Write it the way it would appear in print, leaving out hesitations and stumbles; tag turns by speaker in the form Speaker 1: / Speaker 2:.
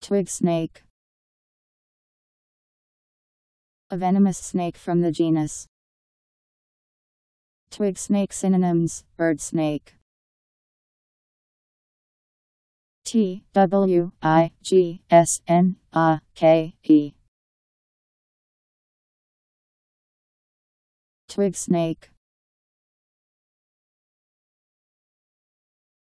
Speaker 1: Twig snake. A venomous snake from the genus. Twig snake. Synonyms: bird snake. Twigsnake. Twig snake.